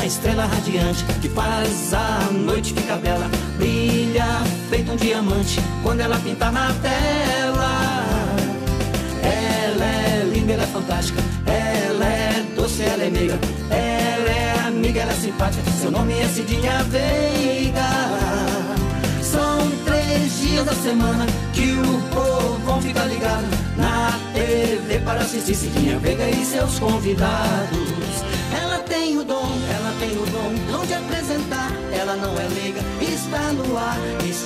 estrela radiante que faz a noite ficar bela. Brilha feito um diamante quando ela pinta na tela. Ela é linda, ela é fantástica, ela é doce, ela é meiga, ela é amiga, ela é simpática, seu nome é Cidinha Veiga. São 3 dias da semana que o povo fica ligado na TV para assistir Cidinha Veiga e seus convidados. Ela tem o dom de apresentar, ela não é leiga, está no ar,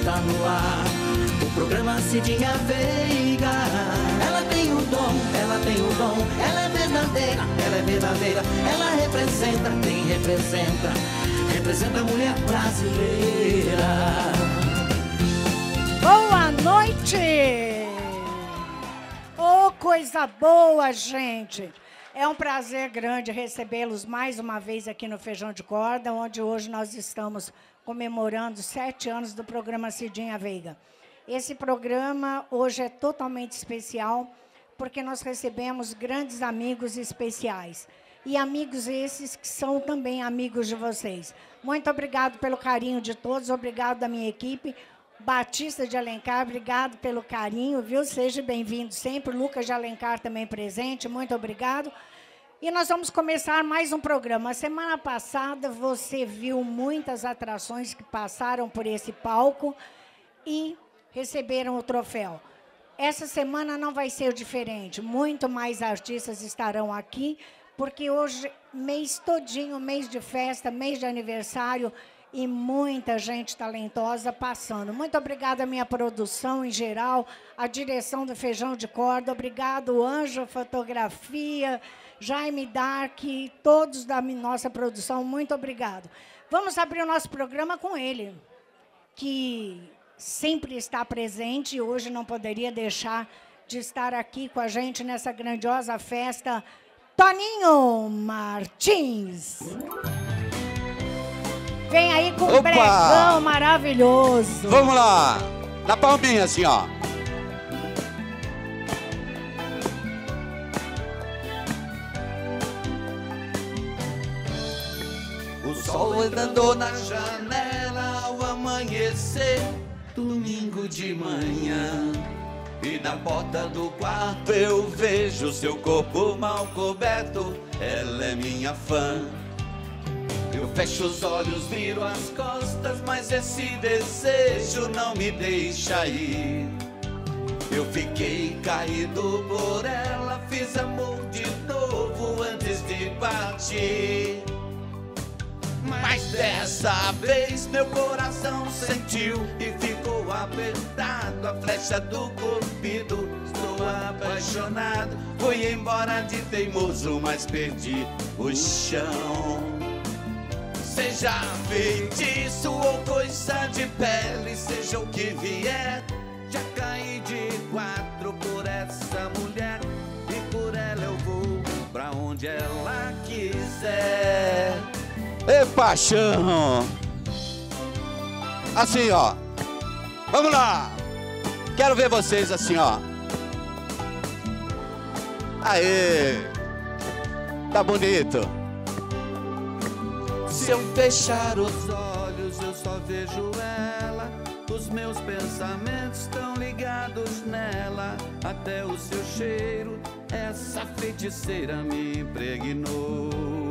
o programa Cidinha Veiga. Ela tem o dom, ela é verdadeira, ela representa a mulher brasileira. Boa noite! Oh, coisa boa, gente! É um prazer grande recebê-los mais uma vez aqui no Feijão de Corda, onde hoje nós estamos comemorando 7 anos do programa Cidinha Veiga. Esse programa hoje é totalmente especial, porque nós recebemos grandes amigos especiais. E amigos esses que são também amigos de vocês. Muito obrigado pelo carinho de todos, obrigado da minha equipe. Batista de Alencar, obrigado pelo carinho, viu? Seja bem-vindo sempre. Lucas de Alencar também presente, muito obrigado. E nós vamos começar mais um programa. A semana passada você viu muitas atrações que passaram por esse palco e receberam o troféu. Essa semana não vai ser diferente. Muito mais artistas estarão aqui, porque hoje, mês todinho, mês de festa, mês de aniversário, e muita gente talentosa passando. Muito obrigada à minha produção em geral, à direção do Feijão de Corda, obrigado Anjo Fotografia, Jaime Dark, todos da nossa produção, muito obrigado. Vamos abrir o nosso programa com ele, que sempre está presente e hoje não poderia deixar de estar aqui com a gente nessa grandiosa festa, Toninho Martins. Vem aí com um bregão maravilhoso. Vamos lá. Na palminha, assim, ó. O sol entrando na janela ao amanhecer, domingo de manhã. E na porta do quarto eu vejo seu corpo mal coberto. Ela é minha fã. Eu fecho os olhos, viro as costas, mas esse desejo não me deixa ir. Eu fiquei caído por ela, fiz amor de novo antes de partir. Mas dessa vez meu coração sentiu e ficou apertado a flecha do cupido. Estou apaixonado, fui embora de teimoso, mas perdi o chão. Seja feitiço ou coisa de pele, seja o que vier, já caí de 4 por essa mulher e por ela eu vou pra onde ela quiser. Ê, paixão! Assim, ó. Vamos lá! Quero ver vocês assim, ó. Aê! Tá bonito. Se eu fechar os olhos eu só vejo ela. Os meus pensamentos estão ligados nela. Até o seu cheiro, essa feiticeira me impregnou.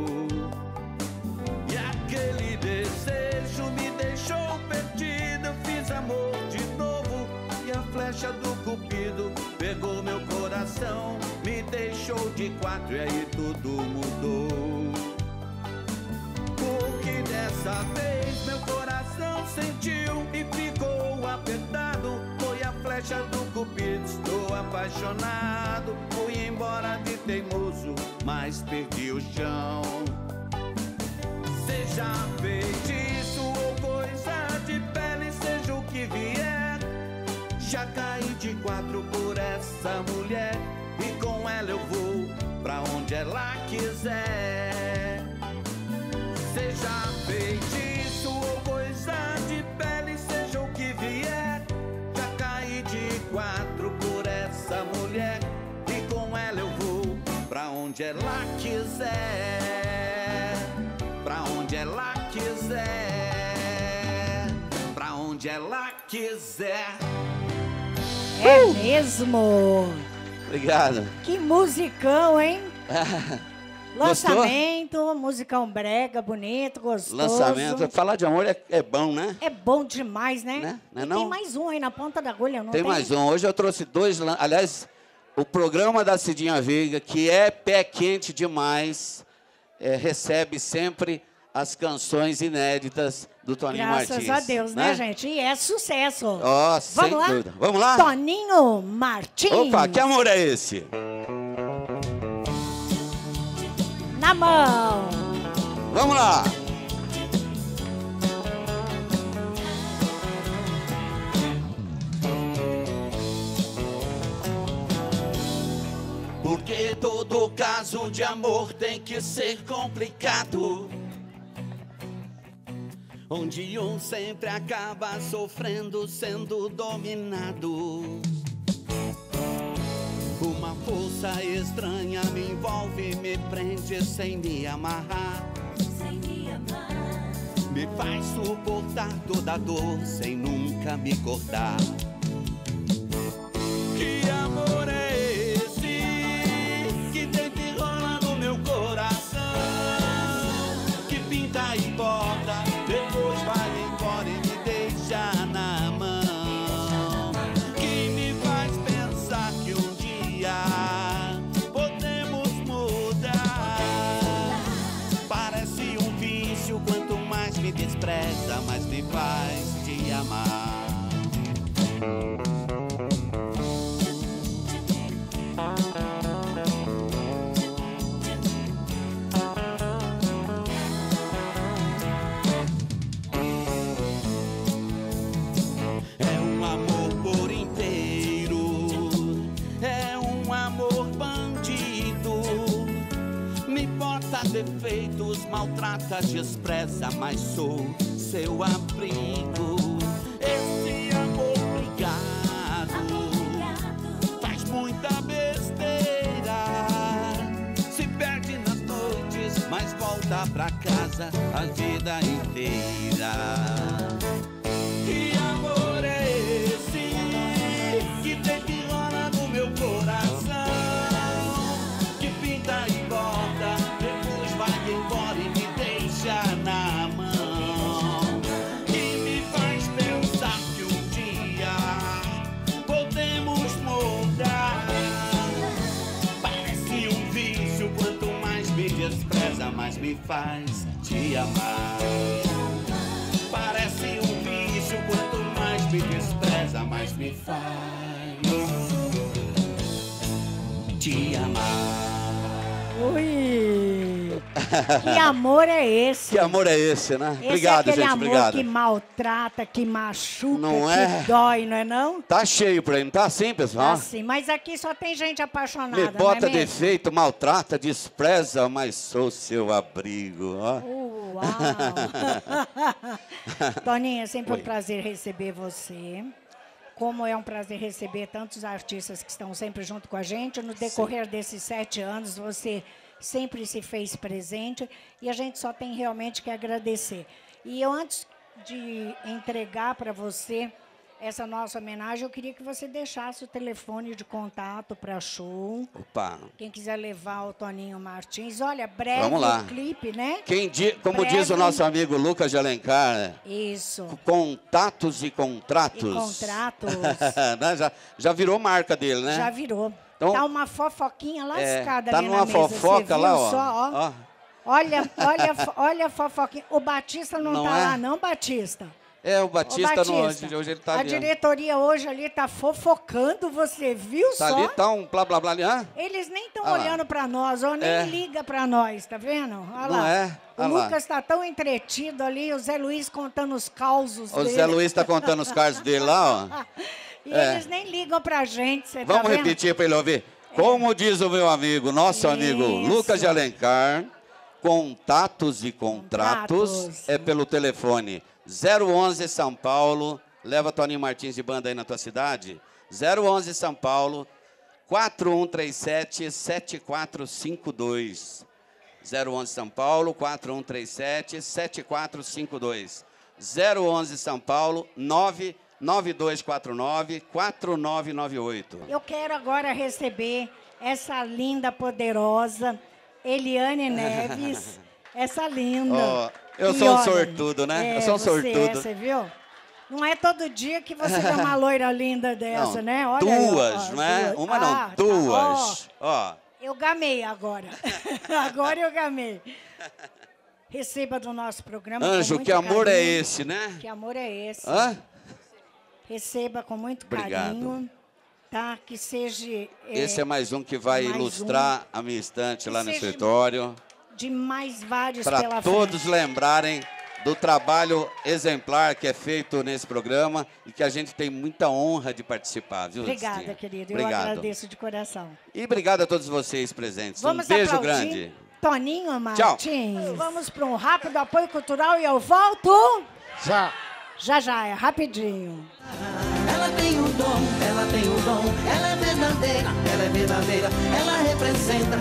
E aquele desejo me deixou perdido. Fiz amor de novo e a flecha do cupido pegou meu coração, me deixou de 4 e aí tudo mudou. Porque dessa vez meu coração sentiu e ficou apertado. Foi a flecha do cupido, estou apaixonado. Fui embora de teimoso, mas perdi o chão. Seja feitiço ou coisa de pele, seja o que vier, já caí de 4 por essa mulher e com ela eu vou pra onde ela quiser. Seja feitiço ou coisa de pele, seja o que vier, já caí de 4 por essa mulher e com ela eu vou pra onde ela quiser. Pra onde ela quiser, pra onde ela quiser. É mesmo. Obrigado. Que musicão, hein? Gostou? Lançamento, musicão brega, bonito, gostoso. Lançamento. Falar de amor é bom, né? É bom demais, né? Não é E não? tem mais um aí na ponta da agulha, não tem? Tem mais um. Hoje eu trouxe dois. Aliás, o programa da Cidinha Veiga, que é pé quente demais, recebe sempre as canções inéditas do Toninho Martins. Graças a Deus, né, gente? E é sucesso. Ó, sem Vamos lá? dúvida. Vamos lá? Toninho Martins. Opa, que amor é esse? Na mão. Vamos lá. Porque todo caso de amor tem que ser complicado, onde um sempre acaba sofrendo, sendo dominado. Uma força estranha me envolve, me prende sem me amarrar, me faz suportar toda a dor sem nunca me cortar. Que amor é esse que deita e rola no meu coração, que pinta e borda, depois vai embora e me deixa na mão, que me faz pensar que um dia podemos mudar. Parece um vício, quanto mais me despreza, mais me faz te amar. É um amor por inteiro, é um amor bandido, me bota defeitos, maltrata, despreza, mas sou seu abrigo. Esse amor brigado faz muita besteira, se perde nas noites, mas volta pra casa a vida inteira. Que amor é esse que deita e rola no meu coração, que pinta e borda, depois vai embora e me deixa na mão, que me faz pensar que um dia podemos mudar. Parece um vício, quanto mais me despreza, mais me faz te amar. Parece um vício, quanto mais me despreza, mais me faz te amar. Ui! Que amor é esse? Que amor é esse, né? Esse Obrigado, é aquele gente. amor Obrigado. que maltrata, que machuca, Não que é? dói, não é não? Tá cheio por aí, não tá assim, pessoal? Assim, mas aqui só tem gente apaixonada, Me bota não é mesmo? defeito, maltrata, despreza, mas sou seu abrigo. Ó. Uau! Toninho, é sempre Oi. um prazer receber você. Como é um prazer receber tantos artistas que estão sempre junto com a gente. No decorrer desses 7 anos, você sempre se fez presente e a gente só tem realmente que agradecer. E eu, antes de entregar para você essa nossa homenagem, eu queria que você deixasse o telefone de contato para show. Opa. Quem quiser levar o Toninho Martins. Olha, breve Vamos lá. o clipe, né? Como Breve. diz o nosso amigo Lucas de Alencar, Isso. contatos e contratos. E contratos. Né? Já virou marca dele, né? Já virou. Então, tá uma fofoquinha lascada tá ali na numa mesa. fofoca Você viu lá, ó. só, ó. Olha a fofoquinha. O Batista não tá é? lá, não, Batista? O Batista, Ô, Batista, hoje ele tá a ali. diretoria hoje ali tá fofocando, você viu Tá só? ali, tá um blá blá blá ali, hã? Eles nem estão Ah lá. olhando para nós, ou nem liga para nós, tá vendo? Olha Não lá. é? O Ah lá. Lucas tá tão entretido ali, o Zé Luiz contando os causos O dele. Zé Luiz tá contando os casos dele lá, ó. E eles nem ligam pra gente, você tá Vamos vendo? repetir para ele ouvir. Como diz o meu amigo, nosso amigo Isso. Lucas de Alencar, contatos e contratos Contratos. é pelo telefone 011 São Paulo. Leva Toninho Martins de banda aí na tua cidade. 011 São Paulo, 4137-7452. 011 São Paulo, 4137-7452. 011 São Paulo, 99249-4998. Eu quero agora receber essa linda, poderosa Eliane Neves. Essa linda. Oh, eu sou um sortudo, né? Eu sou um sortudo. Você viu? Não é todo dia que você vê uma loira linda dessa, não, né? Olha duas, aí, ó, não é? duas. Uma não, duas. Ó. Eu gamei agora. Agora eu gamei. Receba do nosso programa. Anjo, que amor carinho. É esse, né? Que amor é esse? Hã? Receba com muito Obrigado. Carinho. Tá? Que seja... Esse é mais um que vai ilustrar a minha estante lá no escritório. De mais vários pela frente. Para todos lembrarem do trabalho exemplar que é feito nesse programa e que a gente tem muita honra de participar, viu? Obrigada, Cistinha? querido. Obrigado. Eu agradeço de coração. E obrigado a todos vocês presentes. Vamos um beijo aplaudir grande. Toninho Martins. Tchau. Vamos para um rápido apoio cultural e eu volto. Já. Já, é rapidinho. Ela tem o dom, ela tem o dom, ela é verdadeira, ela representa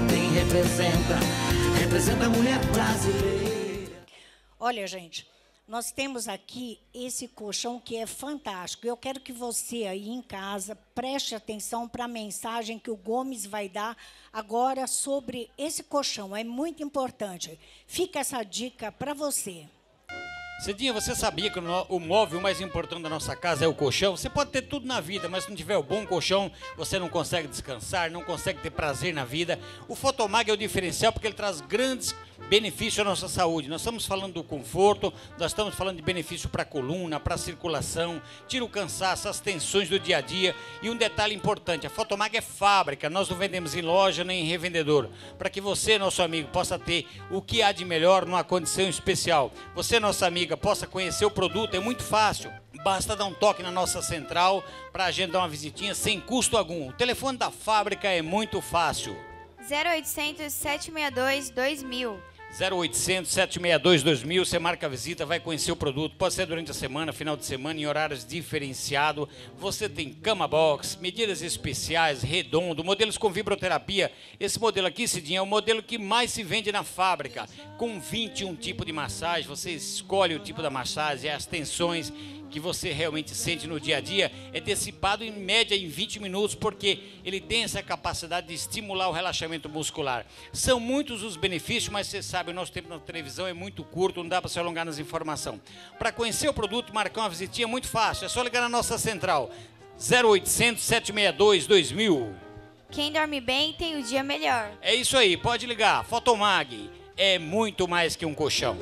a mulher brasileira. Olha, gente, nós temos aqui esse colchão que é fantástico. Eu quero que você aí em casa preste atenção para a mensagem que o Gomes vai dar agora sobre esse colchão. É muito importante. Fica essa dica para você. Cidinha, você sabia que o móvel mais importante da nossa casa é o colchão? Você pode ter tudo na vida, mas se não tiver o bom colchão, você não consegue descansar, não consegue ter prazer na vida. O Fotomag é o diferencial porque ele traz grandes benefícios à nossa saúde. Nós estamos falando do conforto, nós estamos falando de benefício para a coluna, para a circulação, tira o cansaço, as tensões do dia a dia. E um detalhe importante, a Fotomag é fábrica, nós não vendemos em loja nem em revendedor. Para que você, nosso amigo, possa ter o que há de melhor numa condição especial. Você, nossa amiga, possa conhecer o produto, é muito fácil. Basta dar um toque na nossa central para agendar uma visitinha sem custo algum. O telefone da fábrica é muito fácil. 0800 762 2000. 0800 762 2000, você marca a visita, vai conhecer o produto, pode ser durante a semana, final de semana, em horários diferenciados. Você tem cama box, medidas especiais, redondo, modelos com vibroterapia. Esse modelo aqui, Cidinha, é o modelo que mais se vende na fábrica, com 21 tipos de massagem. Você escolhe o tipo da massagem, as tensões que você realmente sente no dia a dia, é dissipado em média em 20 minutos, porque ele tem essa capacidade de estimular o relaxamento muscular. São muitos os benefícios, mas você sabe, o nosso tempo na televisão é muito curto, não dá para se alongar nas informações. Para conhecer o produto, marcar uma visitinha é muito fácil, é só ligar na nossa central, 0800 762 2000. Quem dorme bem tem o dia melhor. É isso aí, pode ligar, Fotomag é muito mais que um colchão.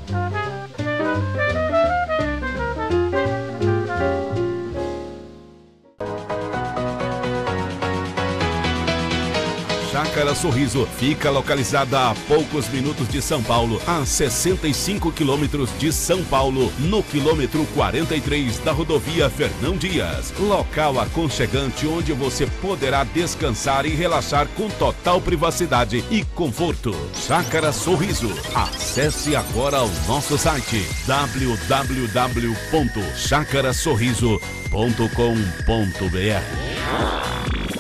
Chácara Sorriso fica localizada a poucos minutos de São Paulo, a 65 quilômetros de São Paulo, no quilômetro 43 da rodovia Fernão Dias. Local aconchegante onde você poderá descansar e relaxar com total privacidade e conforto. Chácara Sorriso. Acesse agora o nosso site www.chacarasorriso.com.br.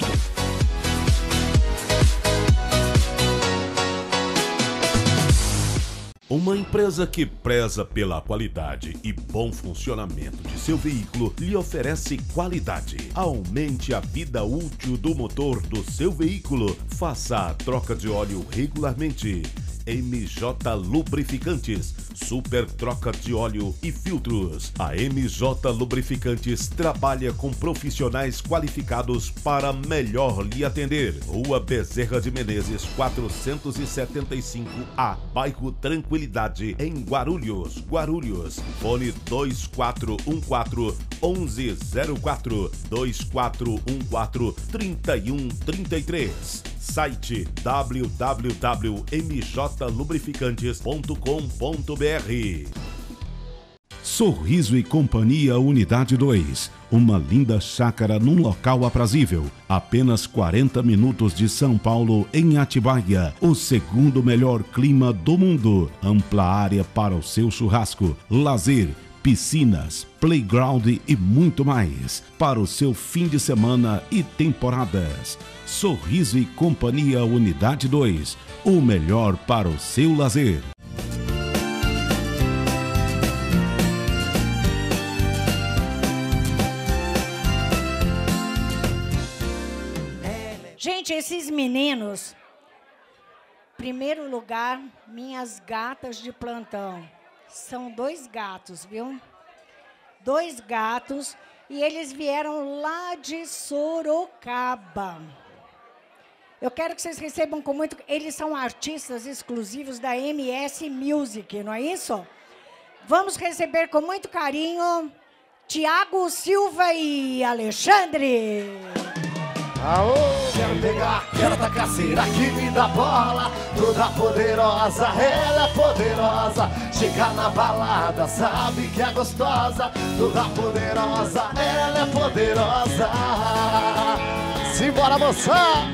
Uma empresa que preza pela qualidade e bom funcionamento de seu veículo lhe oferece qualidade. Aumente a vida útil do motor do seu veículo. Faça a troca de óleo regularmente. MJ Lubrificantes, super troca de óleo e filtros. A MJ Lubrificantes trabalha com profissionais qualificados para melhor lhe atender. Rua Bezerra de Menezes, 475A, bairro Tranquilidade, em Guarulhos, Guarulhos. Fone 2414-1104, 2414-3133. Site www.mjlubrificantes.com.br. Sorriso e Companhia Unidade 2. Uma linda chácara num local aprazível. Apenas 40 minutos de São Paulo, em Atibaia. O segundo melhor clima do mundo. Ampla área para o seu churrasco, lazer, piscinas, playground e muito mais para o seu fim de semana e temporadas. Sorriso e Companhia Unidade 2, o melhor para o seu lazer. Gente, esses meninos, primeiro lugar, minhas gatas de plantão. São 2 gatos, viu? 2 gatos, e eles vieram lá de Sorocaba. Eu quero que vocês recebam com muito... Eles são artistas exclusivos da MS Music, não é isso? Vamos receber com muito carinho Tiago Silva e Alexandre. Aô, quero pegar, quero tacar cera que me dá bola. Toda poderosa, ela é poderosa. Chega na balada, sabe que é gostosa. Toda poderosa, ela é poderosa. Simbora, moça!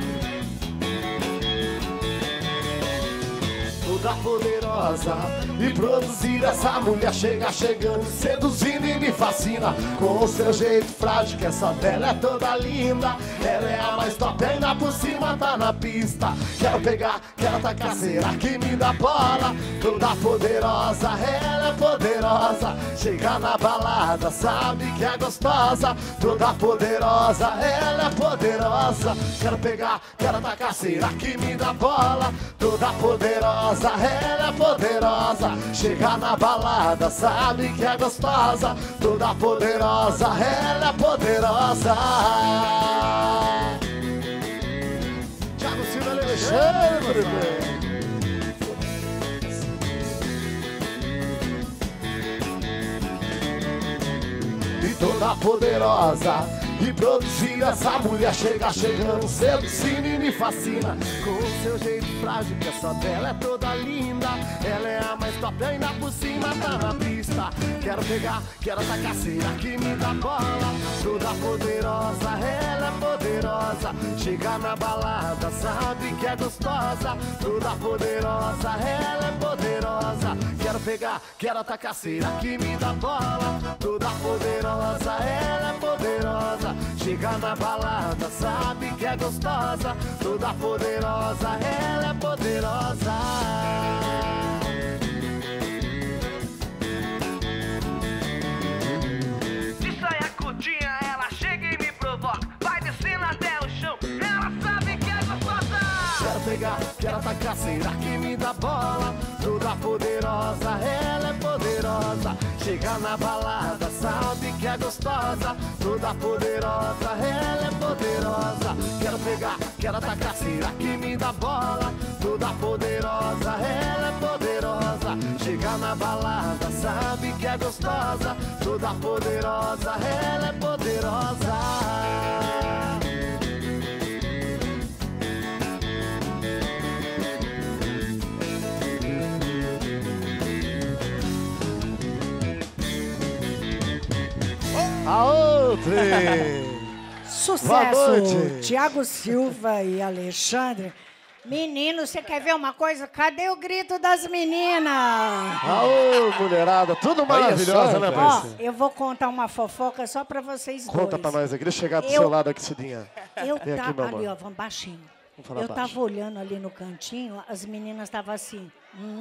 Toda poderosa e produzir essa mulher chega chegando, seduzindo e me fascina com o seu jeito frágil, que essa dela é toda linda. Ela é a mais top, ainda por cima tá na pista. Quero pegar, quero tacar cera que me dá bola. Toda poderosa, ela é poderosa. Chega na balada, sabe que é gostosa. Toda poderosa, ela é poderosa. Quero pegar, quero tacar cera que me dá bola. Toda poderosa, ela é poderosa. Chega na balada, sabe que é gostosa. Toda poderosa, ela é poderosa. Tiago Silva e Alexandre. E toda poderosa e produzir essa mulher chega chegando, seduzindo e me fascina com o seu jeito frágil, que essa dela é toda linda. Ela é a mais top, ainda por cima tá na pista. Quero pegar, quero tacar cera que me dá bola. Toda poderosa, ela é poderosa. Chega na balada, sabe que é gostosa. Toda poderosa, ela é poderosa. Quero pegar, quero tacar cera que me dá bola. Toda poderosa, ela é poderosa. Chega na balada, sabe que é gostosa. Toda poderosa, ela é poderosa. De saia curtinha, ela chega e me provoca. Vai descendo até o chão, ela sabe que é gostosa. Quero pegar, quero tacar cera que me dá bola. Toda poderosa, ela é poderosa. Chega na balada, sabe que é gostosa. Toda poderosa, ela é poderosa. Quero pegar, quero tacar cera que me dá bola. Toda poderosa, ela é poderosa. Chega na balada, sabe que é gostosa. Toda poderosa, ela é poderosa. A outra! Sucesso! Tiago Silva e Alexandre. Menino, você quer ver uma coisa? Cadê o grito das meninas? Aô, mulherada, tudo maravilhosa, né, Ó, parceiro? eu vou contar uma fofoca só pra vocês dois. Conta pra nós aqui, deixa eu chegar do seu lado aqui, Cidinha. Eu Vem aqui, tava meu ali, amor. ó, vamos baixinho. Vamos falar Eu baixo. tava olhando ali no cantinho, as meninas estavam assim.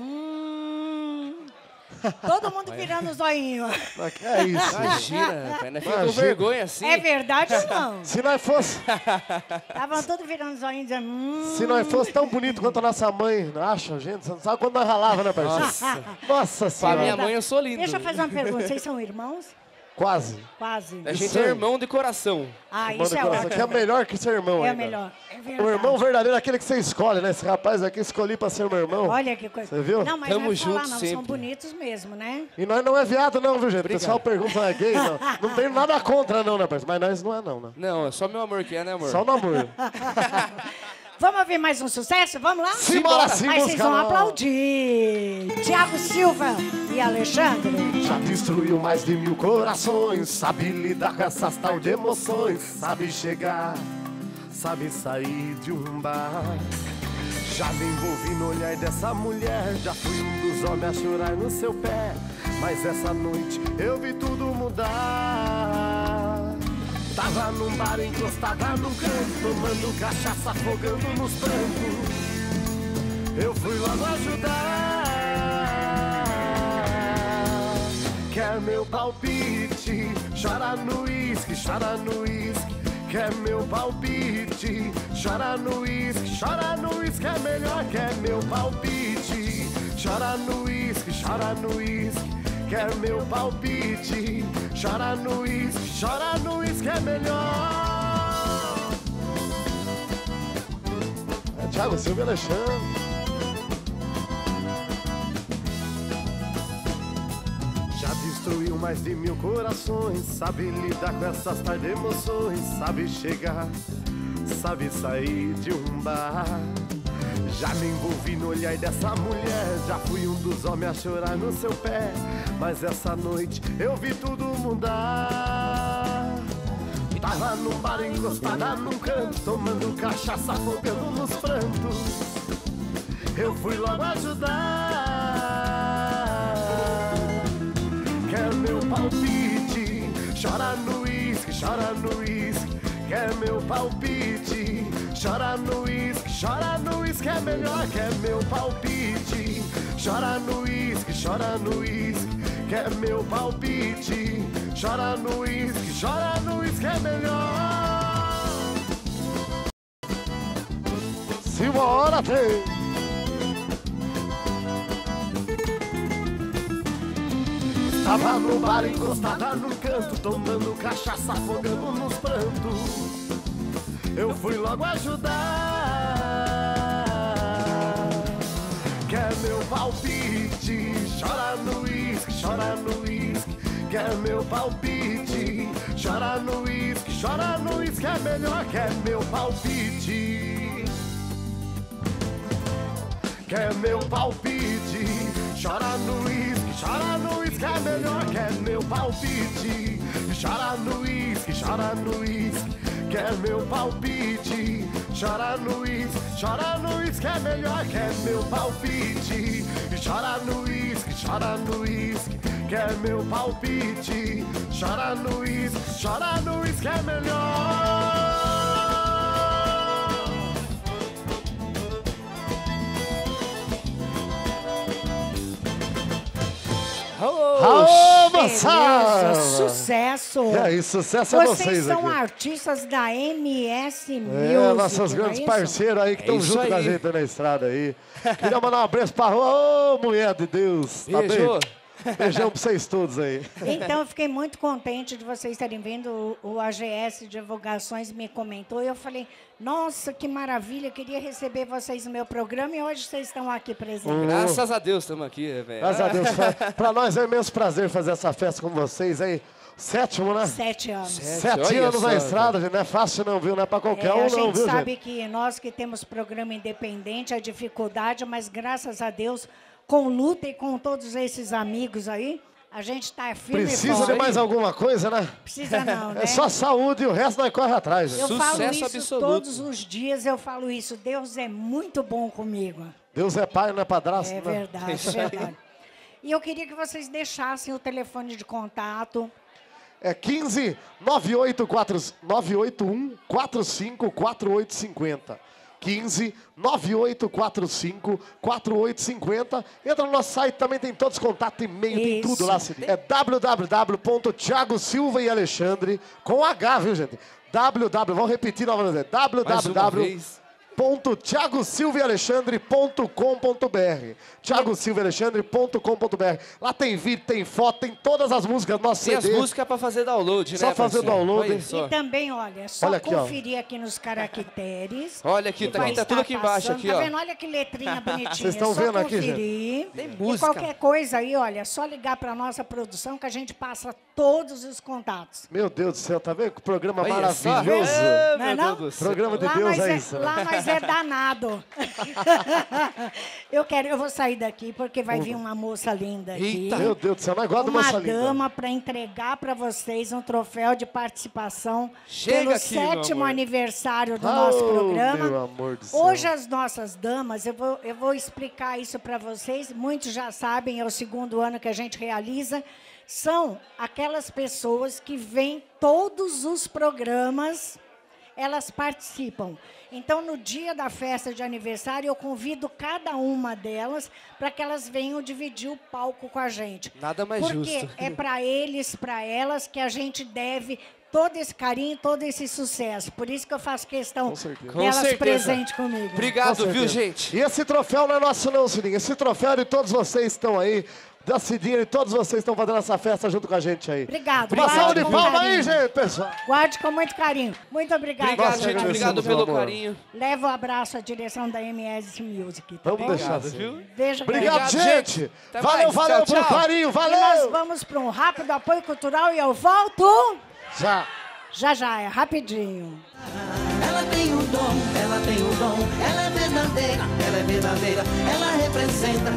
Todo mundo virando o zoinho. Mas que é isso? Imagina, rapaz, não fica com Imagina. vergonha assim. É verdade ou não? Se nós fosse, Estavam todos virando o zoinho dizendo. se nós fosse tão bonito quanto a nossa mãe, acha, gente? Você não sabe quando nós ralava, né, parceiro? Nossa Pra senhora. minha mãe eu sou lindo. Deixa eu fazer uma pergunta. Vocês são irmãos? Quase. Quase. A gente Isso é aí. irmão de coração. Ah, Manda isso é coração, que é ótimo. melhor que ser irmão É ainda. melhor. É verdade. O irmão verdadeiro é aquele que você escolhe, né? Esse rapaz aqui escolhi pra ser meu irmão. Olha que coisa. Você viu? Não, mas Tamo não é falar, junto não. São sempre. bonitos mesmo, né? E nós não é viado não, viu, gente? O pessoal pergunta se é gay, não. Não tem nada contra não, né, parceiro? Mas nós não é não, né? Não, é só meu amor que é, né, amor? Só no amor. Vamos ouvir mais um sucesso? Vamos lá? Simbora, sim, Mas vocês música vão não. aplaudir. Tiago Silva e Alexandre. Já destruiu mais de 1000 corações. Sabe lidar com essas tal de emoções. Sabe chegar, sabe sair de um bar. Já me envolvi no olhar dessa mulher. Já fui um dos homens a chorar no seu pé. mas essa noite eu vi tudo mudar. Tava num bar encostada num canto, tomando cachaça, afogando nos prantos. Eu fui logo ajudar. Quer meu palpite? Chora no uísque, chora no uísque. Quer meu palpite? Chora no uísque, chora no uísque. É melhor, quer meu palpite? Chora no uísque, chora no uísque. Quer meu palpite? Chora no uísque, chora no uísque. É melhor. É Thiago Silva e Alexandre. Destruiu mais de 1000 corações. Sabe lidar com essas tais emoções. Sabe chegar, sabe sair de um bar. Já me envolvi no olhar dessa mulher. Já fui um dos homens a chorar no seu pé. Mas essa noite eu vi tudo mudar. Tava num bar encostada num canto, tomando cachaça, afogando nos prantos. Eu fui logo ajudar. Quer meu palpite? Chora no uísque, chora no uísque. Quer meu palpite? Chora no uísque, chora no uísque. É melhor, quer meu palpite? Chora no uísque, chora no uísque. Quer meu palpite? Chora no uísque, chora no uísque. É melhor. Se uma hora tem. Tava no bar encostada no canto, tomando cachaça, afogando nos prantos. Eu fui logo ajudar. Quer meu palpite? Chora no uísque, chora no uísque. Quer meu palpite? Chora no uísque, chora no uísque. É melhor, quer meu palpite? Quer meu palpite? Chora no uísque, chora no uísque. É melhor, quer meu palpite? Chora no uísque, chora no uísque. Quer meu palpite? Chora no uísque, chora no uísque. É melhor, quer meu palpite? Chora no uísque, chora no uísque. Quer meu palpite? Chora no uísque, chora no uísque. É melhor. Alô, moçada! Sucesso! E aí, sucesso a vocês Vocês são aqui. artistas da MS Music. Nossos grandes parceiros aí que estão junto aí. com a gente na estrada aí. Queria mandar um abraço pra rua. Ô, mulher de Deus. Tá Beijo. bem? Beijão pra vocês todos aí. Então, eu fiquei muito contente de vocês terem vindo. O AGS Divulgações me comentou. E eu falei, nossa, que maravilha. Queria receber vocês no meu programa. E hoje vocês estão aqui presentes. Graças a Deus estamos aqui, velho. Graças a Deus. Pra nós é um imenso prazer fazer essa festa com vocês aí. 7º, né? 7 anos. 7 olha anos só, na estrada, gente. Não é fácil não, viu? Não é pra qualquer um A não, gente viu, sabe gente? que nós que temos programa independente, a dificuldade, mas graças a Deus, com luta e com todos esses amigos aí, a gente está firme Precisa e forte. de mais alguma coisa, né? Precisa não, né? É só saúde e o resto nós corre atrás, gente. Eu falo Sucesso isso absoluto. todos os dias, eu falo isso. Deus é muito bom comigo. Deus é pai, não é padrasto, É né? verdade, é verdade. E eu queria que vocês deixassem o telefone de contato. É 15 981 45 4850. 15 9845 4850. Entra no nosso site, também tem todos os contatos, e-mail, tem Isso. tudo lá. É www.thiagosilvaealexandre com H, viu, gente? Vamos repetir novamente. Mais uma www. vez. thiagosilvaealexandre.com.br thiagosilvaealexandre.com.br. Lá tem vídeo, tem foto, tem todas as músicas do nosso Tem as CD. músicas pra fazer download, né? Só fazer parceiro? download. Olha só. E também, olha, é só Olha aqui, ó. conferir aqui nos caracteres. Olha aqui, que tá vai tudo estar aqui embaixo, passando. aqui, Tá ó. vendo? Olha que letrinha bonitinha. Vocês estão é só vendo aqui, conferir. Tem E música. qualquer coisa aí, olha, é só ligar para nossa produção que a gente passa todos os contatos. Meu Deus do céu, tá vendo? Que programa Olha só. maravilhoso. É, Não é meu não? Deus do céu. Programa de Deus nós é isso. né? Lá nós prazer danado. Eu vou sair daqui porque vai vir uma moça linda aqui. Eita. Meu Deus do céu, mas gosto de moça linda. Uma dama para entregar para vocês um troféu de participação Chega pelo aqui, meu 7º amor. aniversário do nosso programa. Meu amor do céu. Hoje as nossas damas, eu vou explicar isso para vocês, muitos já sabem, é o 2º ano que a gente realiza, são aquelas pessoas que vêm todos os programas, elas participam. Então, no dia da festa de aniversário, eu convido cada uma delas para que elas venham dividir o palco com a gente. Nada mais Porque justo. é para eles, para elas, que a gente deve todo esse carinho, todo esse sucesso. Por isso que eu faço questão delas presentes comigo. Obrigado, viu, gente? E esse troféu não é nosso não, Cidinha. Esse troféu é de todos vocês que estão aí, da Cidinha, e todos vocês estão fazendo essa festa junto com a gente aí. Obrigado. Uma salva de com palmas carinho. aí, gente, pessoal. Guarde com muito carinho. Muito obrigada. Obrigado, gente. Obrigado pelo carinho. Leva o abraço à direção da MS Music. Tá Vamos bem? deixar, viu? Beijo Obrigado, grande. gente. Até Valeu, mais. valeu Tchau, pelo tchau. carinho, E nós valeu. vamos para um rápido apoio cultural e eu volto Já. já, é rapidinho. Ela tem o dom, ela tem o dom, ela é verdadeira, ela representa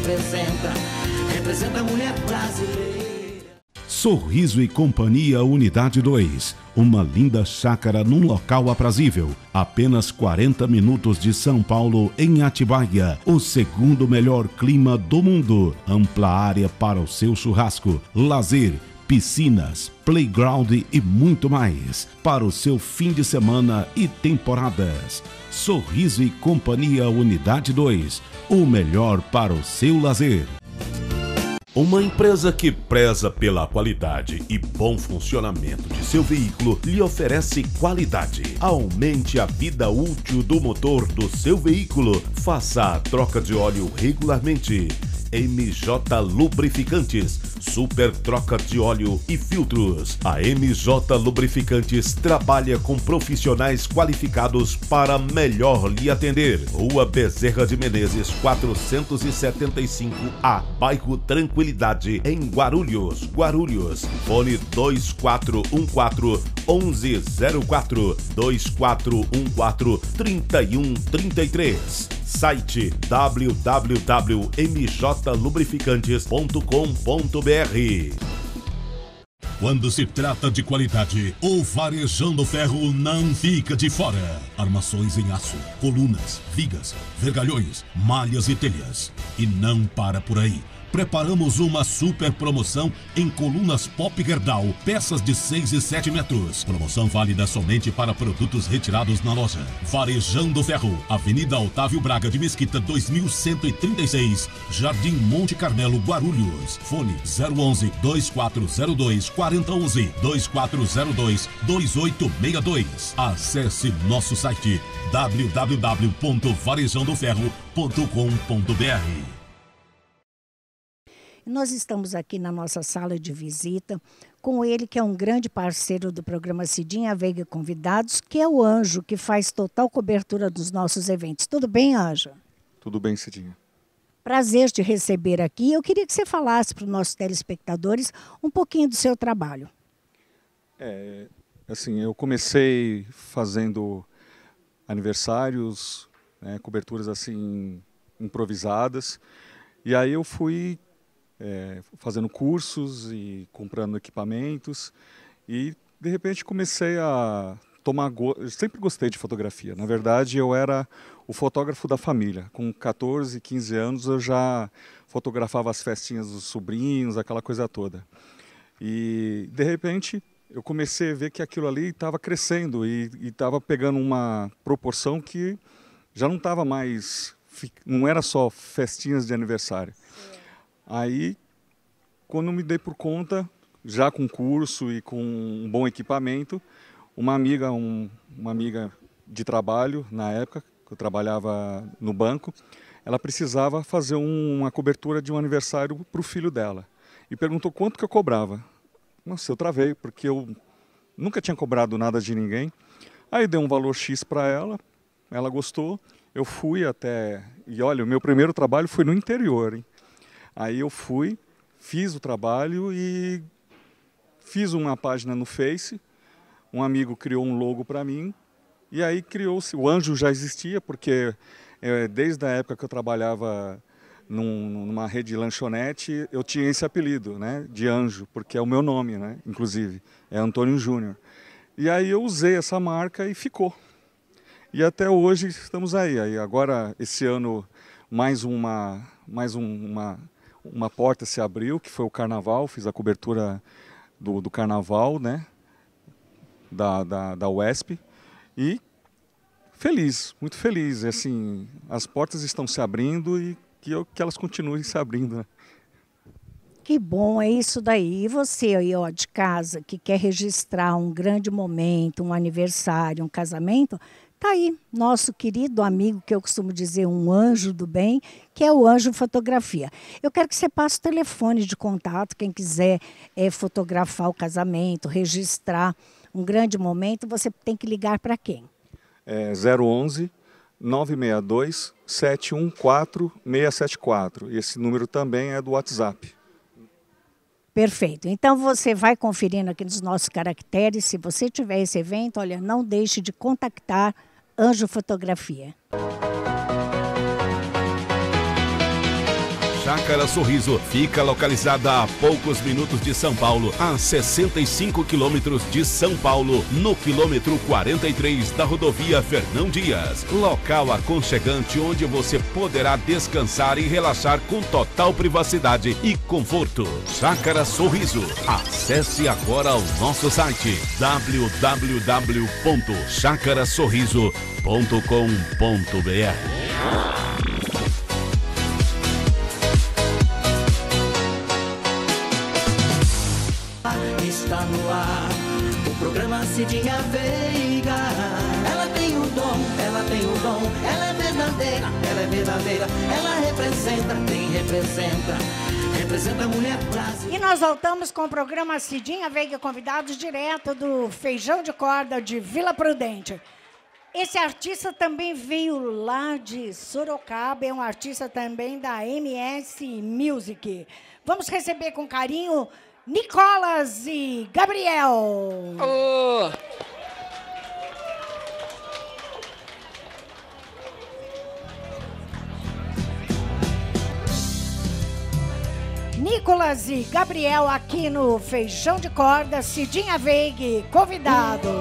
a mulher brasileira. Sorriso e Companhia Unidade 2. Uma linda chácara num local aprazível. Apenas 40 minutos de São Paulo, em Atibaia. O 2º melhor clima do mundo. Ampla área para o seu churrasco, lazer, piscinas, playground e muito mais para o seu fim de semana e temporadas. Sorriso e Companhia Unidade 2, o melhor para o seu lazer. Uma empresa que preza pela qualidade e bom funcionamento de seu veículo lhe oferece qualidade. Aumente a vida útil do motor do seu veículo. Faça a troca de óleo regularmente. MJ Lubrificantes, super troca de óleo e filtros. A MJ Lubrificantes trabalha com profissionais qualificados para melhor lhe atender. Rua Bezerra de Menezes, 475A, bairro Tranquilidade, em Guarulhos, Fone 2414-1104, 2414-3133. Site www.mjlubrificantes.com.br. Quando se trata de qualidade, o Varejão do Ferro não fica de fora. Armações em aço, colunas, vigas, vergalhões, malhas e telhas. E não para por aí. Preparamos uma super promoção em colunas Pop Gerdau, peças de 6 e 7 metros. Promoção válida somente para produtos retirados na loja. Varejão do Ferro, Avenida Otávio Braga de Mesquita, 2136, Jardim Monte Carmelo, Guarulhos. Fone 011-2402-4011, 2402-2862. Acesse nosso site www.varejãodoferro.com.br. Nós estamos aqui na nossa sala de visita com ele, que é um grande parceiro do programa Cidinha Veiga Convidados, que é o Anjo, que faz total cobertura dos nossos eventos. Tudo bem, Anjo? Tudo bem, Cidinha. Prazer te receber aqui. Eu queria que você falasse para os nossos telespectadores um pouquinho do seu trabalho. Assim, eu comecei fazendo aniversários, né, coberturas assim improvisadas, e aí eu fui fazendo cursos e comprando equipamentos, e de repente comecei a tomar gosto. Eu sempre gostei de fotografia. Na verdade, eu era o fotógrafo da família. Com 14, 15 anos eu já fotografava as festinhas dos sobrinhos, aquela coisa toda. E de repente eu comecei a ver que aquilo ali estava crescendo e estava pegando uma proporção que já não estava mais, não era só festinhas de aniversário. Aí, quando eu me dei por conta, já com curso e com um bom equipamento, uma amiga de trabalho, na época, que eu trabalhava no banco, ela precisava fazer uma cobertura de um aniversário para o filho dela. E perguntou quanto que eu cobrava. Nossa, eu travei, porque eu nunca tinha cobrado nada de ninguém. Aí dei um valor X para ela gostou, eu fui até... E olha, o meu primeiro trabalho foi no interior, hein? Aí eu fui, fiz o trabalho e fiz uma página no Face, um amigo criou um logo para mim, E aí criou-se, o anjo já existia, porque desde a época que eu trabalhava numa rede de lanchonete, eu tinha esse apelido, né, de anjo, porque é o meu nome, né, inclusive, é Antônio Júnior. E aí eu usei essa marca e ficou. E até hoje estamos aí. Aí agora, esse ano, mais uma porta se abriu, que foi o Carnaval, fiz a cobertura do Carnaval, né, da UESP, e feliz, muito feliz. Assim, as portas estão se abrindo e que elas continuem se abrindo, né? Que bom, é isso daí. E você aí, ó, de casa, que quer registrar um grande momento, um aniversário, um casamento, tá aí, nosso querido amigo, que eu costumo dizer um anjo do bem, que é o Anjo Fotografia. Eu quero que você passe o telefone de contato, quem quiser fotografar o casamento, registrar um grande momento, você tem que ligar para quem? 011 962 714 674. E esse número também é do WhatsApp. Perfeito. Então, você vai conferindo aqui nos nossos caracteres. Se você tiver esse evento, olha, não deixe de contactar Anjo Fotografia. Chácara Sorriso fica localizada a poucos minutos de São Paulo, a 65 quilômetros de São Paulo, no quilômetro 43 da rodovia Fernão Dias. Local aconchegante onde você poderá descansar e relaxar com total privacidade e conforto. Chácara Sorriso. Acesse agora o nosso site www.chacarasorriso.com.br. Está no ar o programa Cidinha Veiga. Ela tem o dom, ela tem o dom. Ela é verdadeira, ela representa a mulher brasileira. E nós voltamos com o programa Cidinha Veiga, convidados direto do Feijão de Corda de Vila Prudente. Esse artista também veio lá de Sorocaba, é um artista também da MS Music. Vamos receber com carinho Nicolas e Gabriel. Oh. Nicolas e Gabriel aqui no Feijão de Corda, Cidinha Veiga, convidados.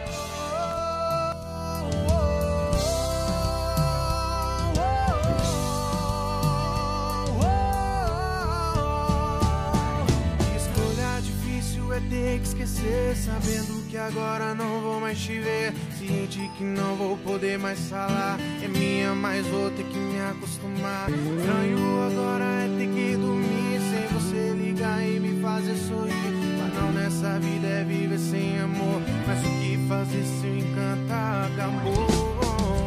Ter que esquecer, sabendo que agora não vou mais te ver. Ciente que não vou poder mais falar. É minha, mas vou ter que me acostumar. Estranho agora é ter que dormir sem você ligar e me fazer sorrir. Mas não, nessa vida é viver sem amor. Mas o que fazer se o encanto acabou?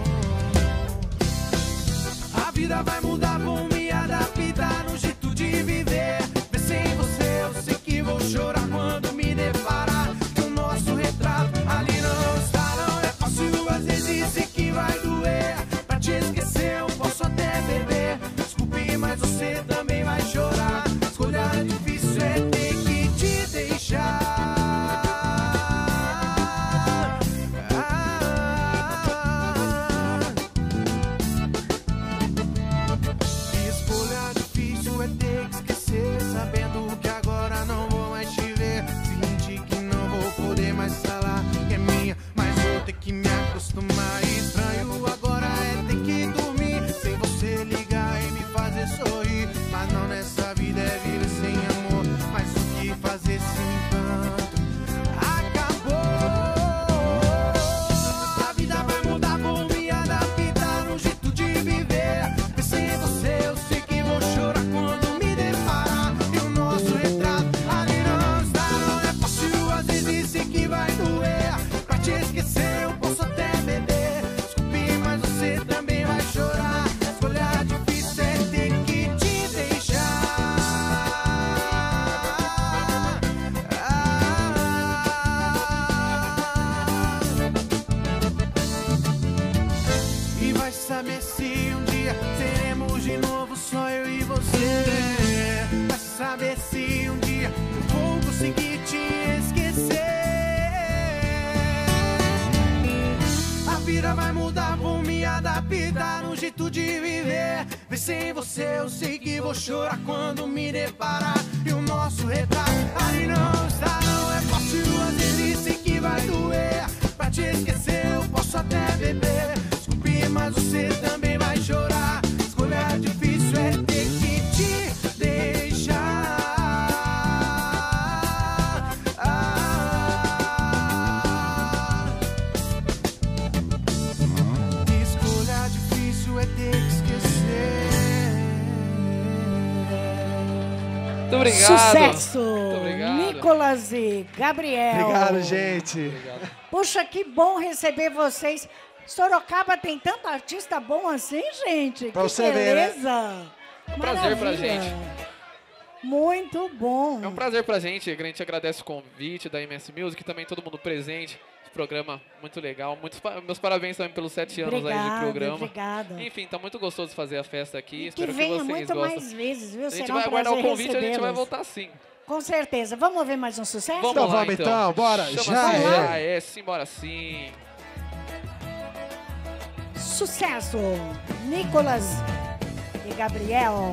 A vida vai mudar, vou me adaptar no jeito de viver. Ver sem você eu sei que vou chorar quando me deparar que o nosso retrato ali não está. Não é fácil, às vezes sei que vai doer. Pra te esquecer eu posso até beber. Desculpe, mas você também vai chorar. Escolha difícil é ter que te deixar. Escolha difícil é ter que esquecer, sabendo que agora não vou mais te ver. Ciente que não vou poder mais falar que é minha, mas vou ter que me acostumar. Estranho agora é ter que dormir sem você ligar e me fazer sorrir. Mas não, nessa vida é viver sem amor. Mas o que fazer se o encanto acabou? A vida vai mudar, vou me adaptar no jeito de viver. Ver sem você eu sei que vou chorar quando me deparar e o nosso retrato ali não está. Não é fácil, às vezes sei que vai doer. Pra te esquecer eu posso até beber. Desculpe, mas você também vai chorar. Escolha difícil é ter que te deixar. E vai saber se um dia seremos de novo só eu e você. Vai saber se um dia eu vou conseguir te esquecer. A vida vai mudar, vou me adaptar no jeito de viver. Vê sem você, eu sei que vou chorar quando me deparar. E o nosso retrato ali não está, não é fácil fazer isso, sei que vai doer. Pra te esquecer eu posso até beber. Desculpe, mas você também vai chorar. Escolha difícil é ter que te deixar. Escolha difícil é ter que esquecer. Muito obrigado. Sucesso! Muito obrigado. Nicolas e Gabriel. Obrigado, gente. Obrigado. Puxa, que bom receber vocês. Sorocaba tem tanto artista bom assim, gente. Pra que você ver, né? beleza. É um prazer pra gente. Muito bom. É um prazer pra gente. A gente agradece o convite da MS Music, também todo mundo presente. Esse programa muito legal. Meus parabéns também pelos 7 anos aí de programa. Obrigada. Enfim, tá muito gostoso fazer a festa aqui. Que Espero venha que vocês muito gostem. mais vezes, viu? A gente Será vai um aguardar o prazer convite e a gente vai recebê-los. voltar sim. Com certeza. Vamos ouvir mais um sucesso? Vamos Então lá, vamos então, bora. Já Já é, simbora sim. Sucesso! Nicolas e Gabriel.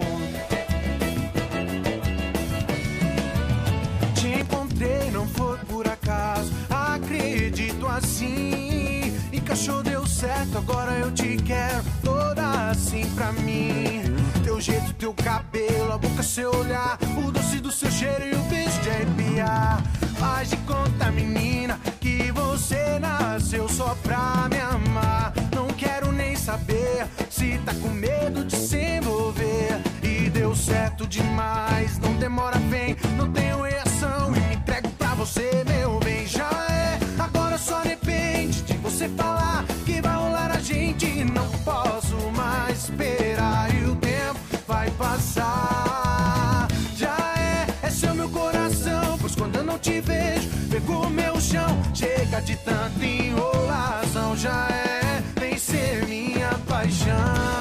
Te encontrei, não foi por acaso. Acredito assim. Encaixou, deu certo, agora eu te quero toda assim pra mim. Teu jeito, teu cabelo, a boca, seu olhar, o doce do seu cheiro e o beijo de arrepiar. Faz de conta, menina, que você nasceu só pra me amar. Não quero nem saber se tá com medo de se envolver. E deu certo demais, não demora, vem, não tenho reação e me entrego pra você, meu bem. Já é, agora só depende de você falar que vai rolar a gente. Não posso mais esperar e o tempo vai passar. Já é seu meu coração, pois quando eu não te vejo, pego meu chão. Chega de tanta enrolação, já é, vem ser minha paixão.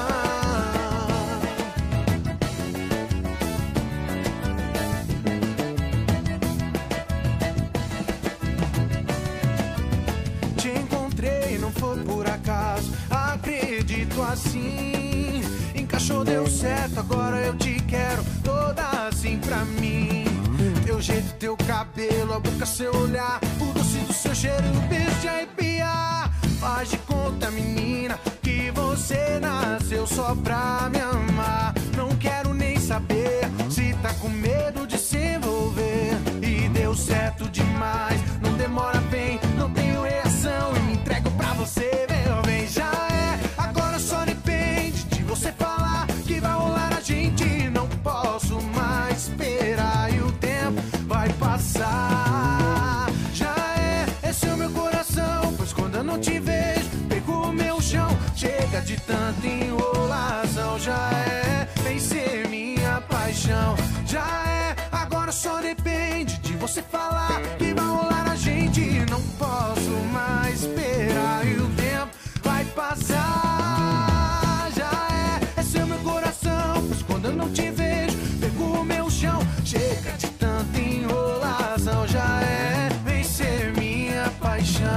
Te encontrei, não foi por acaso, acredito assim. Encaixou, deu certo, agora eu te quero toda assim pra mim. Teu jeito, teu cabelo, a boca, seu olhar, o doce do seu cheiro e o beijo de arrepiar. Faz de conta, menina, que você nasceu só pra me amar. Não quero nem saber se tá com medo de se envolver. E deu certo demais, não demora, vem, não tenho reação e me entrego pra você, meu bem. Já é, agora só depende de você falar que vai rolar a gente. Não posso mais esperar e o tempo vai passar. Já é seu meu coração, pois quando eu não te vejo, pego o meu chão. Chega de tanta enrolação, já é, vem ser minha paixão. Já é, agora só depende de você falar que vai rolar a gente. Não posso mais esperar e o tempo vai passar. Já é seu meu coração, pois quando eu não te vejo, pego o meu chão. Chega de tanta enrolação, já é, vem ser minha paixão.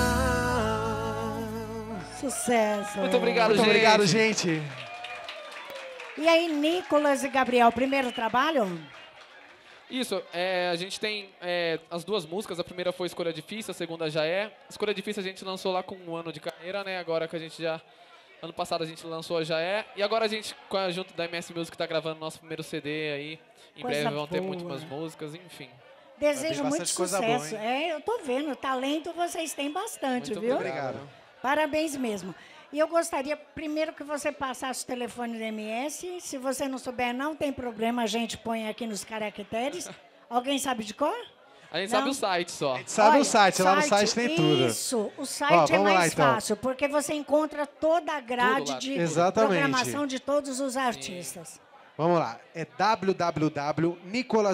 Sucesso. Muito obrigado, Muito gente. obrigado, gente. E aí, Nicolas e Gabriel, primeiro trabalho? Isso, a gente tem as duas músicas. A primeira foi Escolha Difícil, a segunda já é. Escolha Difícil a gente lançou lá com 1 ano de carreira, né? Agora que a gente já... Ano passado a gente lançou a Já É. E agora a gente, junto da MS Music, tá gravando nosso primeiro CD aí. Em Coisa breve vão ter boa. muitas músicas, enfim. Desejo muito bastante coisa boa, sucesso. hein? Eu tô vendo, talento vocês têm bastante, Muito viu? Obrigado. Parabéns mesmo. E eu gostaria, primeiro, que você passasse o telefone do MS. Se você não souber, não tem problema, a gente põe aqui nos caracteres. Alguém sabe de cor? A gente Não? sabe o site só. Sabe Olha, o site, lá no site tem tudo. Isso, o site Ó, é vamos lá, mais então. fácil, porque você encontra toda a grade lá. de Exatamente. programação de todos os artistas. Vamos lá, é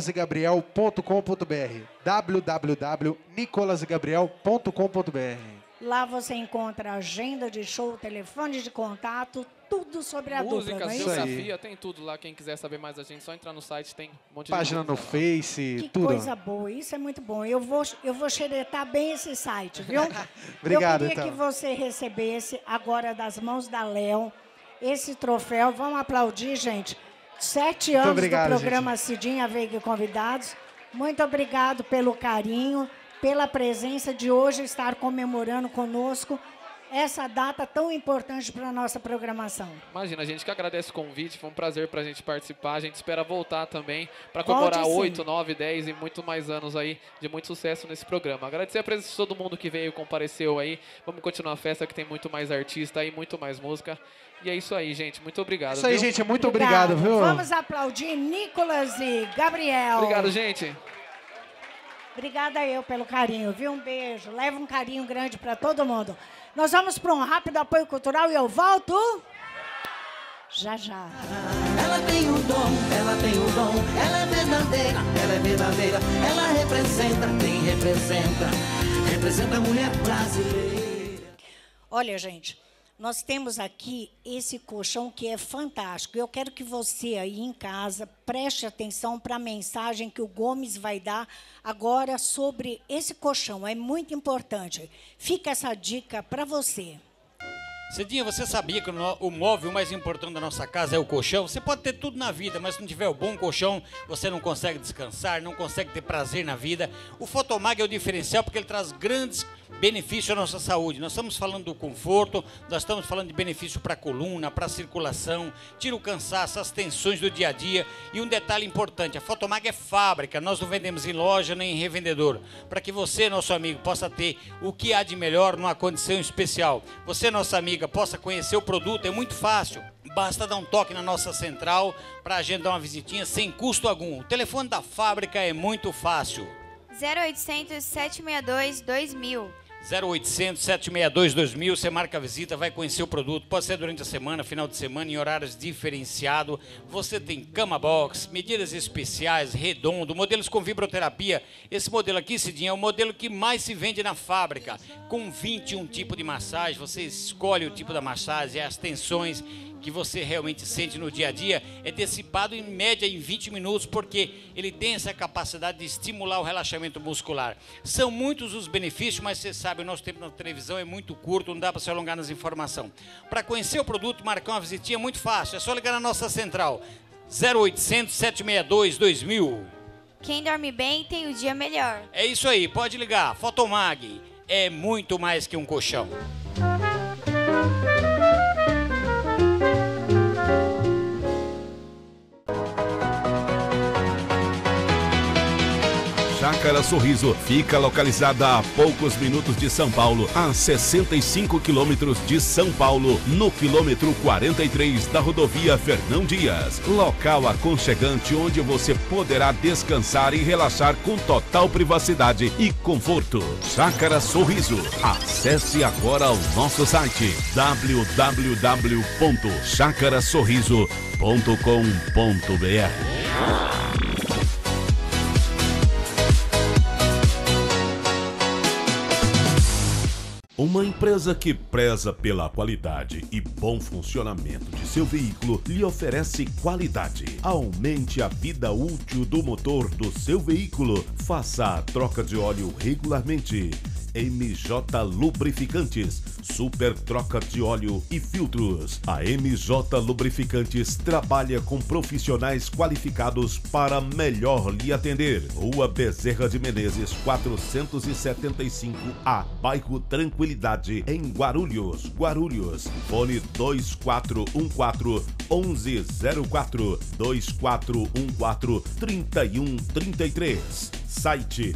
www.nicolasgabriel.com.br www.nicolasgabriel.com.br Lá você encontra agenda de show, telefone de contato, tudo sobre a música, dupla, não é isso? geografia, tem tudo lá. Quem quiser saber mais da gente, só entrar no site, tem um monte de Página no Face, Que tudo. coisa boa, isso é muito bom. Eu vou xeretar bem esse site, viu? Obrigado, Eu queria então. que você recebesse agora das mãos da Léo esse troféu. Vamos aplaudir, gente. 7 anos obrigado, do programa Cidinha Veiga e Convidados. Muito obrigado pelo carinho, pela presença de hoje, estar comemorando conosco essa data tão importante para a nossa programação. Imagina, a gente que agradece o convite, foi um prazer pra gente participar, a gente espera voltar também para Volte comemorar sim. 8, 9, 10 e muito mais anos aí de muito sucesso nesse programa. Agradecer a presença de todo mundo que veio, compareceu aí, vamos continuar a festa que tem muito mais artista aí, muito mais música. E é isso aí, gente, muito obrigado. Isso aí, viu? gente, muito obrigado, viu? Vamos aplaudir Nicolas e Gabriel. Obrigado, gente. Obrigada eu pelo carinho, viu? Um beijo. Leva um carinho grande para todo mundo. Nós vamos para um rápido apoio cultural e eu volto já já. Ela tem o dom, ela tem o dom, ela é verdadeira, ela representa quem representa a mulher brasileira. Olha, gente, nós temos aqui esse colchão que é fantástico. Eu quero que você aí em casa preste atenção para a mensagem que o Gomes vai dar agora sobre esse colchão. É muito importante. Fica essa dica para você. Cidinha, você sabia que o móvel mais importante da nossa casa é o colchão? Você pode ter tudo na vida, mas se não tiver o bom colchão, você não consegue descansar, não consegue ter prazer na vida. O Fotomag é o diferencial porque ele traz grandes benefícios à nossa saúde. Nós estamos falando do conforto, nós estamos falando de benefício para a coluna, para a circulação, tira o cansaço, as tensões do dia a dia. E um detalhe importante, a Fotomag é fábrica, nós não vendemos em loja nem em revendedor. Para que você, nosso amigo, possa ter o que há de melhor numa condição especial. Você, nossa amiga, possa conhecer o produto, é muito fácil. Basta dar um toque na nossa central para agendar uma visitinha sem custo algum. O telefone da fábrica é muito fácil. 0800 762 2000. 0800 762 2000, você marca a visita, vai conhecer o produto, pode ser durante a semana, final de semana, em horários diferenciados. Você tem cama box, medidas especiais, redondo, modelos com vibroterapia. Esse modelo aqui, Cidinha, é o modelo que mais se vende na fábrica, com 21 tipos de massagem. Você escolhe o tipo da massagem, as tensões que você realmente sente no dia a dia, é dissipado em média em 20 minutos, porque ele tem essa capacidade de estimular o relaxamento muscular. São muitos os benefícios, mas você sabe, o nosso tempo na televisão é muito curto, não dá para se alongar nas informações. Para conhecer o produto, marcar uma visitinha é muito fácil, é só ligar na nossa central, 0800 762 2000. Quem dorme bem tem o dia melhor. É isso aí, pode ligar, Fotomag é muito mais que um colchão. Chácara Sorriso fica localizada a poucos minutos de São Paulo, a 65 quilômetros de São Paulo, no quilômetro 43 da rodovia Fernão Dias. Local aconchegante onde você poderá descansar e relaxar com total privacidade e conforto. Chácara Sorriso. Acesse agora o nosso site www.chacarasorriso.com.br. Uma empresa que preza pela qualidade e bom funcionamento de seu veículo lhe oferece qualidade. Aumente a vida útil do motor do seu veículo. Faça a troca de óleo regularmente. MJ Lubrificantes, super troca de óleo e filtros. A MJ Lubrificantes trabalha com profissionais qualificados para melhor lhe atender. Rua Bezerra de Menezes, 475A, bairro Tranquilidade, em Guarulhos, Guarulhos. Fone 2414-1104, 2414-3133. Site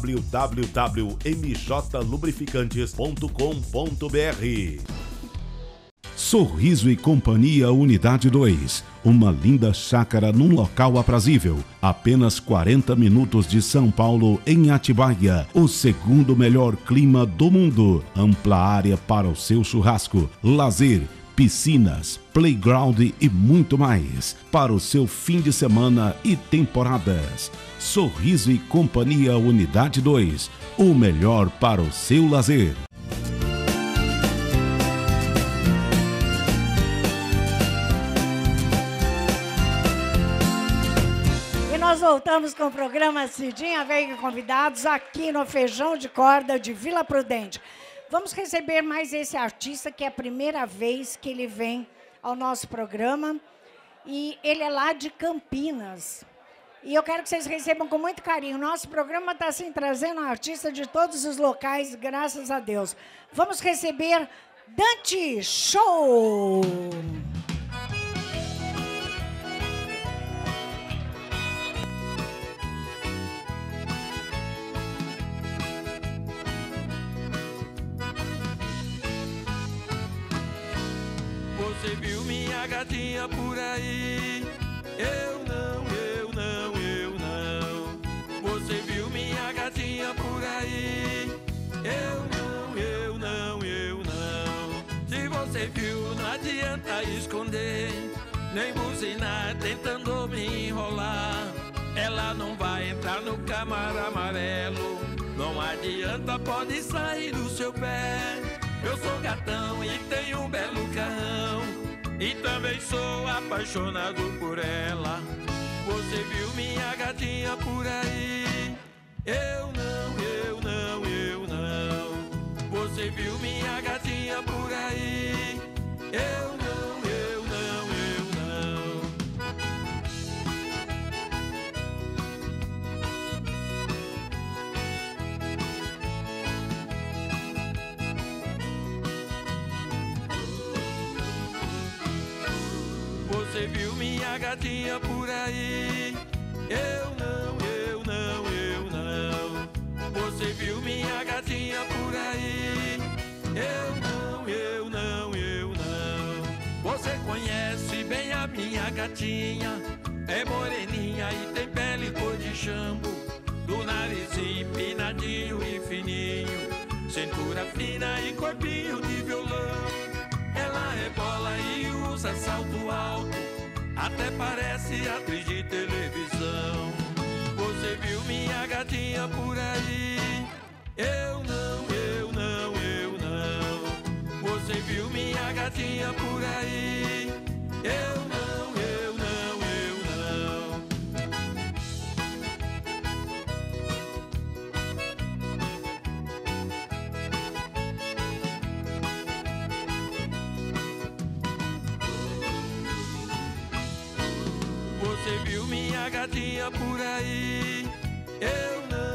www.mjlubrificantes.com.br. Sorriso e Companhia Unidade 2. Uma linda chácara num local aprazível. Apenas 40 minutos de São Paulo, em Atibaia. O segundo melhor clima do mundo. Ampla área para o seu churrasco, lazer, piscinas, playground e muito mais. Para o seu fim de semana e temporadas. Sorriso e Companhia Unidade 2. O melhor para o seu lazer. voltamos com o programa Cidinha Veiga Convidados aqui no Feijão de Corda de Vila Prudente. Vamos receber mais esse artista, que é a primeira vez que ele vem ao nosso programa. E ele é lá de Campinas. E eu quero que vocês recebam com muito carinho. Nosso programa está assim, trazendo artistas de todos os locais, graças a Deus. Vamos receber Dante Show! Você viu minha gatinha por aí? Eu não. Você viu minha gatinha por aí? Eu não. Se você viu, não adianta esconder, nem buzinar tentando me enrolar. Ela não vai entrar no Camaro amarelo. Não adianta, pode sair do seu pé. Eu sou gatão e tenho um belo carrão, e também sou apaixonado por ela. Você viu minha gatinha por aí? Eu não. Você viu minha gatinha por aí? Eu não. Você viu minha gatinha por aí? Eu não. Você viu minha gatinha por aí? Eu não. Você conhece bem a minha gatinha? É moreninha e tem pele cor de jambo, do nariz empinadinho e fininho, cintura fina e corpinho de violão. Ela rebola e usa salto alto, até parece atriz de televisão. Você viu minha gatinha por aí? Eu não. Você viu minha gatinha por aí? Eu não. Você viu minha gatinha por aí? Eu não.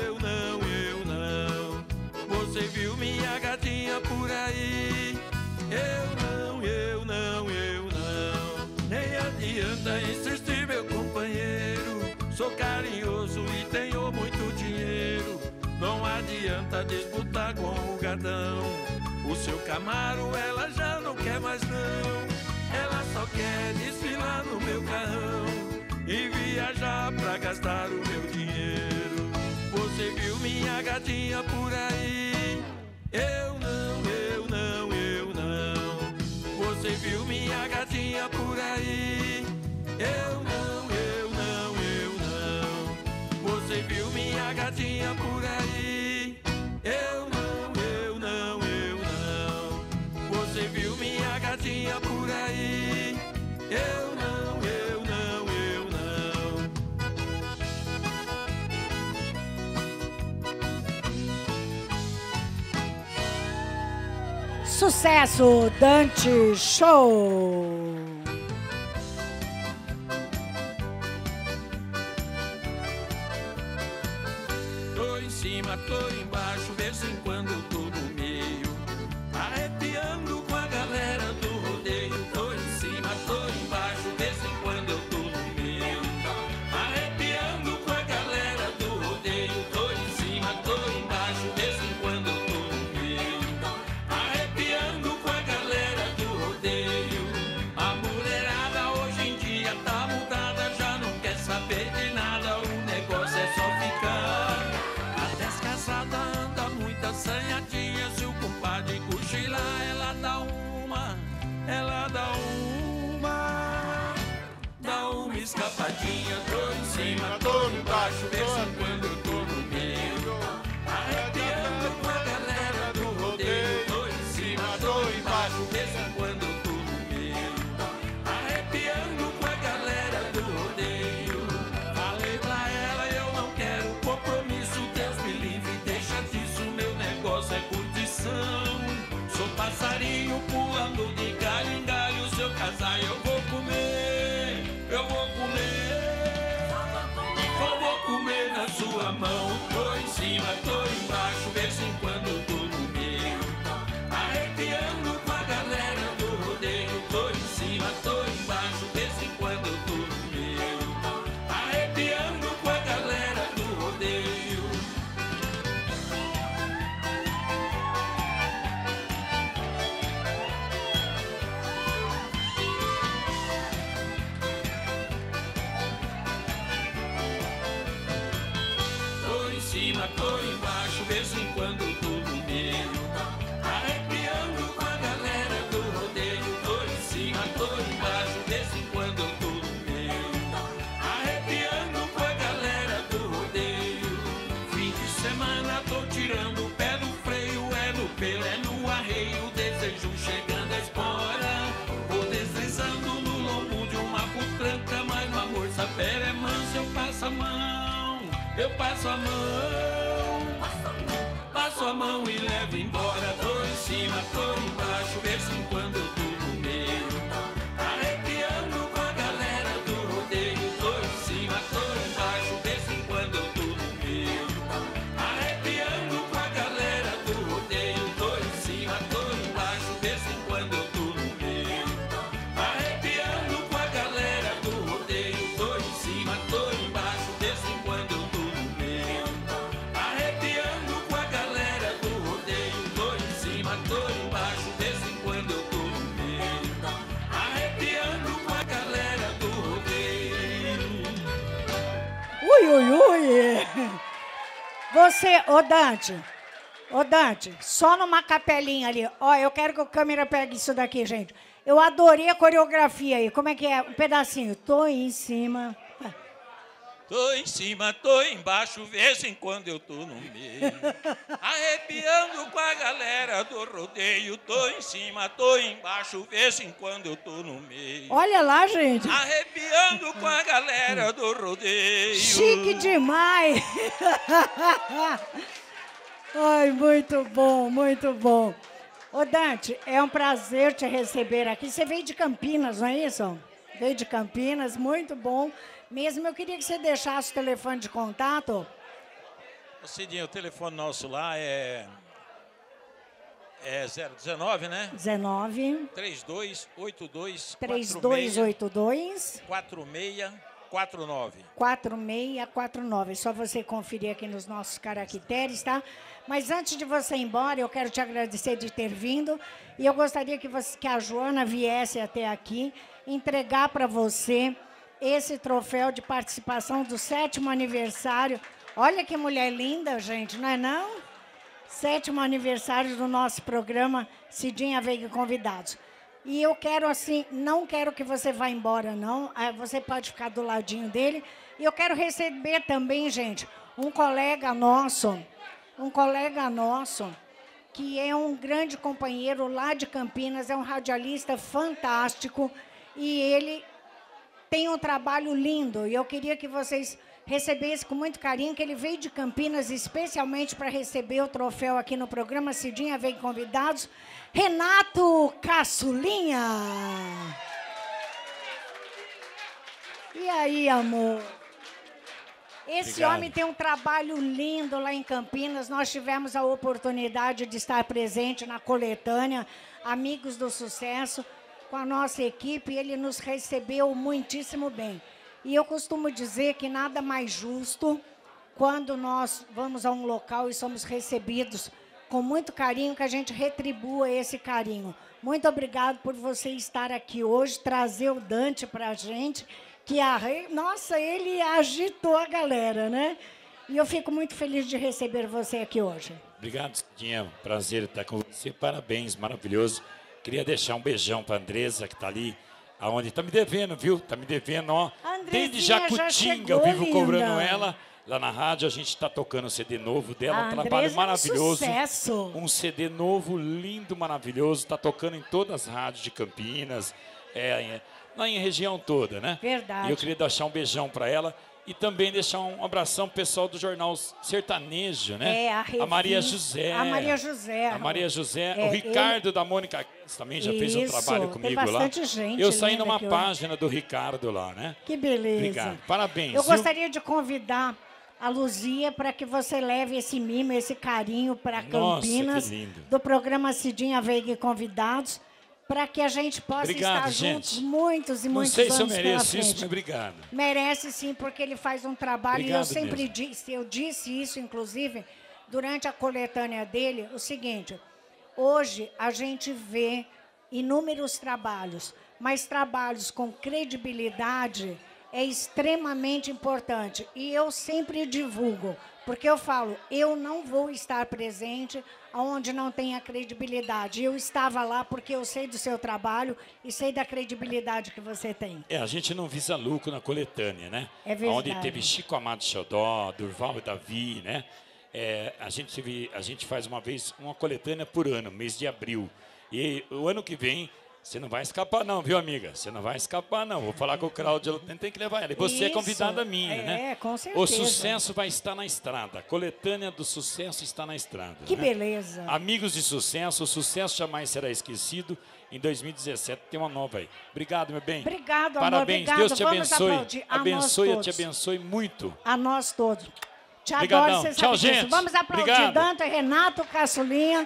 Você viu minha gatinha por aí? Eu não. Nem adianta insistir, meu companheiro. Sou carinhoso e tenho muito dinheiro. Não adianta disputar com o gadão. O seu Camaro ela já não quer mais não. Ela só quer desfilar no meu carrão e viajar pra gastar o meu dinheiro. Você viu minha gatinha por aí? Eu não. Você viu minha gatinha por aí? Eu não. Você viu minha gatinha por aí? Eu não. Você viu minha gatinha por aí? Eu não. Sucesso, Dante Show! Tô em cima, tô embaixo, vez em quando eu tô no meio, arrepiando com a galera do rodeio. Tô em cima, tô embaixo, vez em quando eu tô no meio, arrepiando com a galera do rodeio. Tô em cima, tô embaixo, vez em quando eu tô no meio, arrepiando com a galera do rodeio. A mulherada hoje em dia tá mudada, já não quer saber de nada, o negócio é só ficar. Até as casadas anda muito assanhadinha, se o compadre cochilar, ela dá uma escapadinha. Tô em cima, tô embaixo, vez em quando eu tô no meio, arrepiando com a galera do rodeio. Tô em cima, tô embaixo, vez em quando eu tô no meio, arrepiando com a galera do rodeio. Falei arreio, o desejo chegando a espora. Vou deslizando no lombo de uma putranca, mas no amor sapera é manso, eu passo a mão, eu passo a mão, passo a mão e levo embora. Tô em cima, tô embaixo, vez em quando eu tô no meio, arrepiando com a galera do rodeio. Tô em cima, tô embaixo, vez em quando eu tô no meio, arrepiando com a galera do rodeio. Tô em cima, tô embaixo, vez em quando eu tô no meio, arrepiando com a galera do rodeio. Tô em cima, tô embaixo, vez em quando eu tô no meio, arrepiando com a galera do rodeio. Tô em cima, tô embaixo, vez em quando eu tô no meio, arrepiando com a galera do rodeio. Ui, ui, ui. Você, ô Dante, só numa capelinha ali. Ó, eu quero que a câmera pegue isso daqui, gente. Eu adorei a coreografia aí. Como é que é? Um pedacinho. Tô em cima. Tô em cima, tô embaixo, vez em quando eu tô no meio, arrepiando com a galera do rodeio. Tô em cima, tô embaixo, vez em quando eu tô no meio, Olha lá, gente. arrepiando com a galera do rodeio. Chique demais. Ai, muito bom, muito bom. Ô, Dante, é um prazer te receber aqui. Você veio de Campinas, não é isso? Veio de Campinas, muito bom. Mesmo eu queria que você deixasse o telefone de contato. Cidinho, o telefone nosso lá é 019, né? 19 3282 3282 4649. 4649. Só você conferir aqui nos nossos caracteres, tá? Mas antes de você ir embora, eu quero te agradecer de ter vindo. E eu gostaria que a Joana viesse até aqui entregar para você esse troféu de participação do 7º aniversário. Olha que mulher linda, gente, não é não? 7º aniversário do nosso programa Cidinha Veiga e Convidados. E eu quero assim, não quero que você vá embora, não. Você pode ficar do ladinho dele. E eu quero receber também, gente, um colega nosso, que é um grande companheiro lá de Campinas, é um radialista fantástico, e ele tem um trabalho lindo, e eu queria que vocês recebessem com muito carinho, que ele veio de Campinas especialmente para receber o troféu aqui no programa Cidinha Veiga e Convidados, Renato Caçulinha. E aí, amor? Esse Obrigado. homem tem um trabalho lindo lá em Campinas. Nós tivemos a oportunidade de estar presente na coletânea Amigos do Sucesso, com a nossa equipe, e ele nos recebeu muitíssimo bem. E eu costumo dizer que nada mais justo quando nós vamos a um local e somos recebidos com muito carinho, que a gente retribua esse carinho. Muito obrigado por você estar aqui hoje, trazer o Dante para a gente, que nossa, ele agitou a galera, né? E eu fico muito feliz de receber você aqui hoje. Obrigado, Cidinha. Prazer estar com você. Parabéns, maravilhoso. Queria deixar um beijão para a Andresa, que está ali, aonde está me devendo, viu? Está me devendo, ó. Desde Jacutinga, eu vivo cobrando ela. Lá na rádio, a gente está tocando o CD novo dela, um trabalho maravilhoso. Sucesso. Um CD novo, lindo, maravilhoso. Está tocando em todas as rádios de Campinas, lá em região toda, né? Verdade. E eu queria deixar um beijão para ela. E também deixar um abração pro pessoal do Jornal Sertanejo, né? A Maria José. A Maria José. A Maria José. O Ricardo da Mônica também já fez um trabalho comigo lá. Tem bastante gente. Eu saí numa página do Ricardo lá, né? Que beleza. Obrigado. Parabéns. Eu gostaria de convidar a Luzia para que você leve esse mimo, esse carinho para Campinas, do programa Cidinha Veiga e Convidados, para que a gente possa estar juntos muitos e muitos anos. Não sei se eu mereço isso, mas obrigado. Merece sim, porque ele faz um trabalho, Obrigado e eu sempre mesmo. disse isso, inclusive, durante a coletânea dele, o seguinte: hoje a gente vê inúmeros trabalhos, mas trabalhos com credibilidade é extremamente importante. E eu sempre divulgo, porque eu falo, eu não vou estar presente onde não tenha credibilidade. Eu estava lá porque eu sei do seu trabalho e sei da credibilidade que você tem. A gente não visa lucro na coletânea, né? É verdade. Onde teve Chico Amado Xodó, Durval e Davi, né? a gente faz uma vez uma coletânea por ano, mês de abril. E o ano que vem, você não vai escapar não, viu, amiga? Você não vai escapar não. Vou falar com o Cláudio, tem que levar ela. E você é convidada minha, né? Com certeza. O sucesso vai estar na estrada. A coletânea do sucesso está na estrada. Que né? beleza. Amigos de sucesso, o sucesso jamais será esquecido. Em 2017 tem uma nova aí. Obrigado, meu bem. Obrigado, parabéns. amor. Obrigado. Deus te abençoe. Abençoe e te abençoe muito. A nós todos. Te Obrigadão. adoro, você Tchau, sabe disso. gente. Vamos aplaudir Obrigado. Dante, Renato, Caçulinha,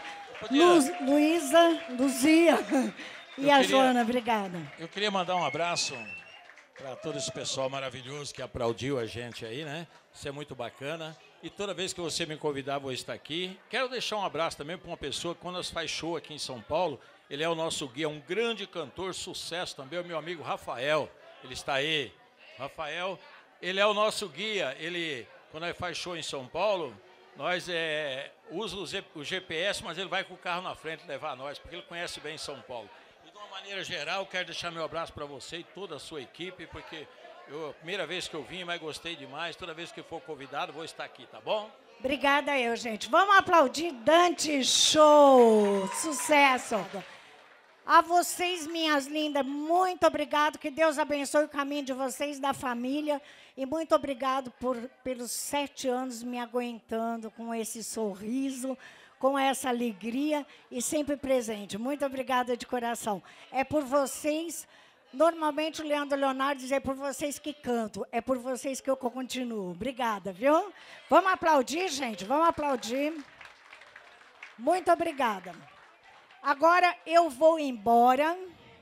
Luzia e a Joana. Obrigada. Eu queria mandar um abraço para todo esse pessoal maravilhoso que aplaudiu a gente aí, né? Isso é muito bacana. E toda vez que você me convidar, vou estar aqui. Quero deixar um abraço também para uma pessoa que, quando nós faz show aqui em São Paulo, ele é o nosso guia, um grande cantor, sucesso também, o meu amigo Rafael. Ele está aí. Rafael, ele é o nosso guia. Ele, quando ele faz show em São Paulo, nós usamos o GPS, mas ele vai com o carro na frente levar nós, porque ele conhece bem São Paulo. E de uma maneira geral, quero deixar meu abraço para você e toda a sua equipe, porque a primeira vez que eu vim, mas gostei demais. Toda vez que for convidado, vou estar aqui, tá bom? Obrigada eu, gente. Vamos aplaudir Dante Show. Sucesso. A vocês, minhas lindas, muito obrigado. Que Deus abençoe o caminho de vocês, da família. E muito obrigado pelos 7 anos me aguentando com esse sorriso, com essa alegria e sempre presente. Muito obrigada de coração. É por vocês, normalmente o Leandro Leonardo diz, é por vocês que canto, é por vocês que eu continuo. Obrigada, viu? Vamos aplaudir, gente? Vamos aplaudir. Muito obrigada. Agora eu vou embora.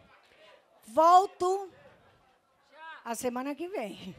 Volto a semana que vem.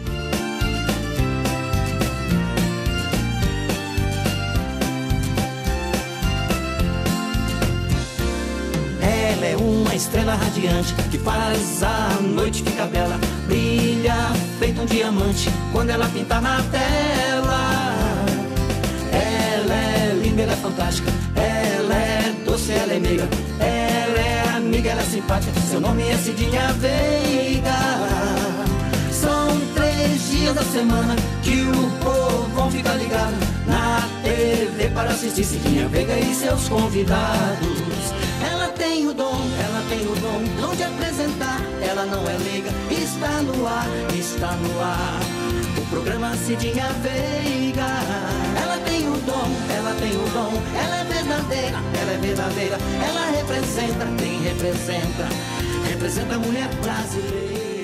Ela é uma estrela radiante que faz a noite ficar bela. Brilha feito um diamante quando ela pinta na tela. Ela é linda, ela é fantástica. Ela é doce, ela é meiga. Ela é amiga, ela é simpática. Seu nome é Cidinha Veiga. São 3 dias da semana que o povo fica ligado na TV para assistir Cidinha Veiga e seus convidados. Ela tem o dom de apresentar. Ela não é leiga, está no ar, está no ar. O programa Cidinha Veiga. Ela tem o dom, ela é verdadeira. Ela representa a mulher brasileira.